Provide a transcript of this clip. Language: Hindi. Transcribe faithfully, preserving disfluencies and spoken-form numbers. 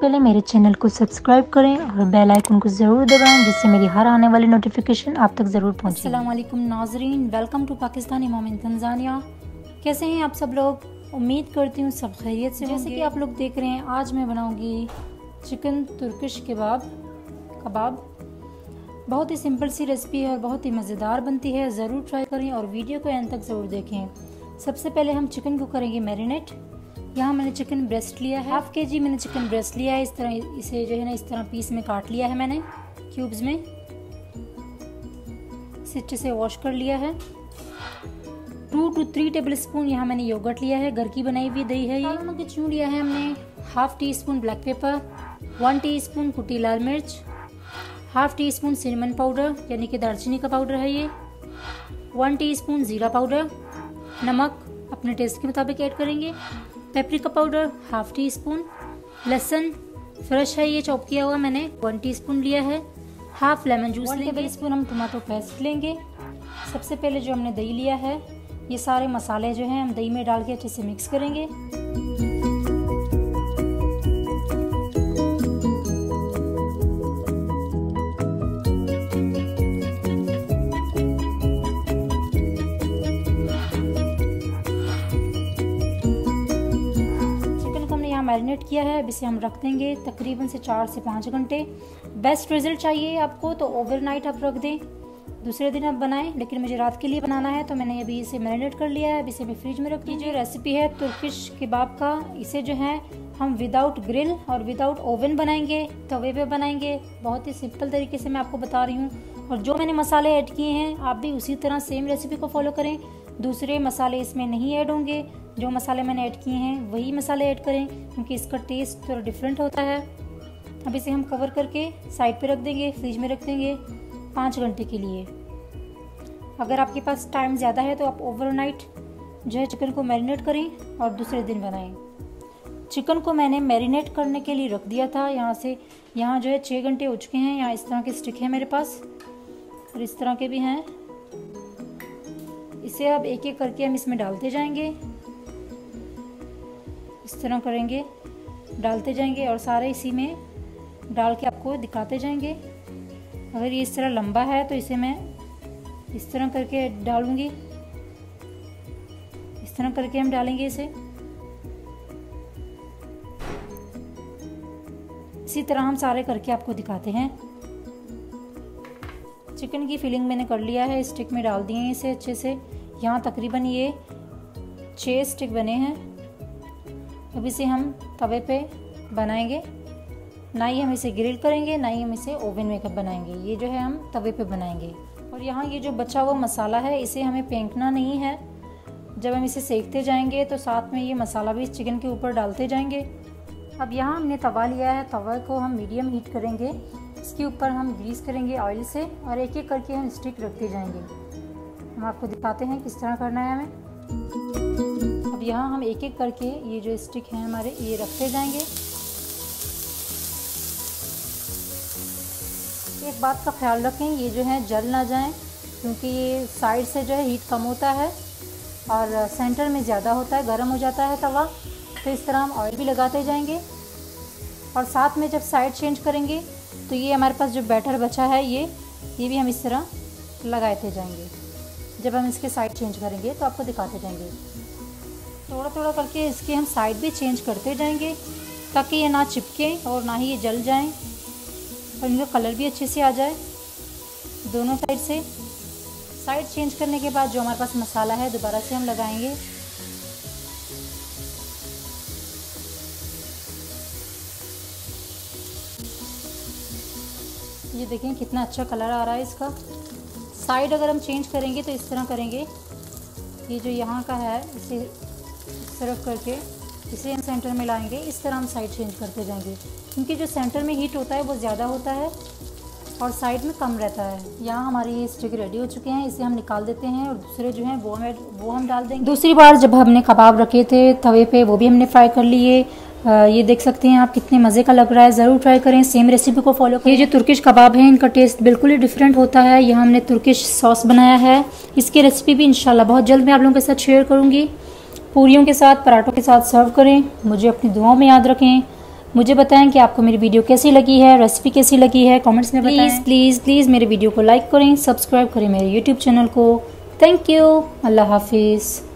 पहले मेरे चैनल को सब्सक्राइब करें और बेल आइकन को ज़रूर दबाएं, जिससे मेरी हर आने वाली नोटिफिकेशन आप तक ज़रूर पहुंचे। अस्सलाम वालेकुम नाजरीन, welcome to Pakistani mom in Tanzania. कैसे हैं आप सब लोग? उम्मीद करती हूँ सब खैरियत से। जैसे कि आप लोग देख रहे हैं, आज मैं बनाऊँगी चिकन तुर्किश कबाब कबाब बहुत ही सिंपल सी रेसिपी है और बहुत ही मज़ेदार बनती है। ज़रूर ट्राई करें और वीडियो को एंड तक ज़रूर देखें। सबसे पहले हम चिकन को करेंगे मैरिनेट। यहाँ मैंने चिकन ब्रेस्ट लिया है, हाफ के जी मैंने चिकन ब्रेस्ट लिया है। इस तरह इसे जो है ना इस तरह पीस में काट लिया है मैंने क्यूब्स में। इसे अच्छे से वॉश कर लिया है। Two two three tablespoon यहाँ मैंने योगर्ट लिया है, घर की बनाई हुई दही है ये। नमक चून लिया है हमने, half teaspoon black pepper, one teaspoon कुटी लाल मिर्च, half teaspoon cinnamon powder यानी कि दालचीनी का पाउडर है ये, वन टीस्पून ज़ीरा पाउडर, नमक अपने टेस्ट के मुताबिक ऐड करेंगे, paprika powder half teaspoon, लहसुन फ्रेश है ये चॉप किया हुआ मैंने वन टीस्पून लिया है, हाफ लेमन जूस लेंगे, वन टेबल स्पून हम टमाटो पेस्ट लेंगे। सबसे पहले जो हमने दही लिया है, ये सारे मसाले जो हैं हम दही में डाल के अच्छे से मिक्स करेंगे। मैरिनेट किया है, अब इसे हम रख देंगे तकरीबन से चार से पाँच घंटे। बेस्ट रिजल्ट चाहिए आपको तो ओवरनाइट आप रख दें, दूसरे दिन आप बनाएं, लेकिन मुझे रात के लिए बनाना है तो मैंने अभी इसे मैरिनेट कर लिया है। अब इसे मैं फ्रिज में रख दी। जो रेसिपी है तुर्किश कबाब का, इसे जो है हम विदाउट ग्रिल और विदाउट ओवन बनाएंगे, तवे पे बनाएंगे। बहुत ही सिंपल तरीके से मैं आपको बता रही हूँ। और जो मैंने मसाले ऐड किए हैं आप भी उसी तरह सेम रेसिपी को फॉलो करें। दूसरे मसाले इसमें नहीं ऐड होंगे, जो मसाले मैंने ऐड किए हैं वही मसाले ऐड करें, क्योंकि इसका टेस्ट थोड़ा डिफरेंट होता है। अब इसे हम कवर करके साइड पे रख देंगे, फ्रिज में रख देंगे पाँच घंटे के लिए। अगर आपके पास टाइम ज़्यादा है तो आप ओवरनाइट जो है चिकन को मैरिनेट करें और दूसरे दिन बनाएं। चिकन को मैंने मैरिनेट करने के लिए रख दिया था। यहाँ से यहाँ जो है छः घंटे हो चुके हैं। यहाँ इस तरह के स्टिक है मेरे पास और इस तरह के भी हैं। इसे अब एक एक करके हम इसमें डालते जाएंगे, इस तरह करेंगे, डालते जाएंगे और सारे इसी में डाल के आपको दिखाते जाएंगे। अगर ये इस तरह लंबा है तो इसे मैं इस तरह करके डालूंगी, इस तरह करके हम डालेंगे इसे। इसी तरह हम सारे करके आपको दिखाते हैं। चिकन की फिलिंग मैंने कर लिया है, स्टिक में डाल दिए हैं इसे अच्छे से। यहाँ तकरीबन ये छः स्टिक बने हैं। अब इसे हम तवे पे बनाएंगे, ना ही हम इसे ग्रिल करेंगे ना ही हम इसे ओवन में कब बनाएंगे। ये जो है हम तवे पे बनाएंगे। और यहाँ ये जो बचा हुआ मसाला है इसे हमें फेंकना नहीं है। जब हम इसे सेकते जाएंगे तो साथ में ये मसाला भी इस चिकन के ऊपर डालते जाएंगे। अब यहाँ हमने तवा लिया है, तवा को हम मीडियम हीट करेंगे। इसके ऊपर हम ग्रीस करेंगे ऑयल से और एक एक करके हम स्टिक रखते जाएंगे। हम आपको दिखाते हैं किस तरह करना है हमें। अब यहाँ हम एक एक करके ये जो स्टिक हैं हमारे ये रखते जाएंगे। एक बात का ख्याल रखें, ये जो है जल ना जाएं, क्योंकि ये साइड से जो है हीट कम होता है और सेंटर में ज़्यादा होता है, गर्म हो जाता है तवा। तो इस तरह हम ऑयल भी लगाते जाएंगे और साथ में जब साइड चेंज करेंगे तो ये हमारे पास जो बैटर बचा है ये ये भी हम इस तरह लगाते जाएंगे। जब हम इसके साइड चेंज करेंगे तो आपको दिखाते जाएंगे। थोड़ा थोड़ा करके इसके हम साइड भी चेंज करते जाएंगे, ताकि ये ना चिपके और ना ही ये जल जाएं और इनका कलर भी अच्छे से आ जाए दोनों साइड से। साइड चेंज करने के बाद जो हमारे पास मसाला है दोबारा से हम लगाएंगे। ये देखें कितना अच्छा कलर आ रहा है इसका। साइड अगर हम चेंज करेंगे तो इस तरह करेंगे, ये जो यहाँ का है इसे इस तरफ करके इसे हम सेंटर में लाएंगे। इस तरह हम साइड चेंज करते जाएंगे, क्योंकि जो सेंटर में हीट होता है वो ज़्यादा होता है और साइड में कम रहता है। यहाँ हमारे ये स्टिक रेडी हो चुके हैं, इसे हम निकाल देते हैं और दूसरे जो हैं वो हम वो हम डाल देंगे। दूसरी बार जब हमने कबाब रखे थे तवे पे, वो भी हमने फ्राई कर लिए। ये देख सकते हैं आप कितने मज़े का लग रहा है। ज़रूर ट्राई करें, सेम रेसिपी को फॉलो करें। ये जो तुर्किश कबाब है इनका टेस्ट बिल्कुल ही डिफरेंट होता है। यहाँ हमने तुर्किश सॉस बनाया है, इसकी रेसिपी भी इंशाल्लाह बहुत जल्द मैं आप लोगों के साथ शेयर करूँगी। पूरियों के साथ, पराठों के साथ सर्व करें। मुझे अपनी दुआओं में याद रखें। मुझे बताएं कि आपको मेरी वीडियो कैसी लगी है, रेसिपी कैसी लगी है, कमेंट्स में बताएं। प्लीज़ प्लीज़ प्लीज़ मेरे वीडियो को लाइक करें, सब्सक्राइब करें मेरे यूट्यूब चैनल को। Thank you. अल्लाह हाफिज़।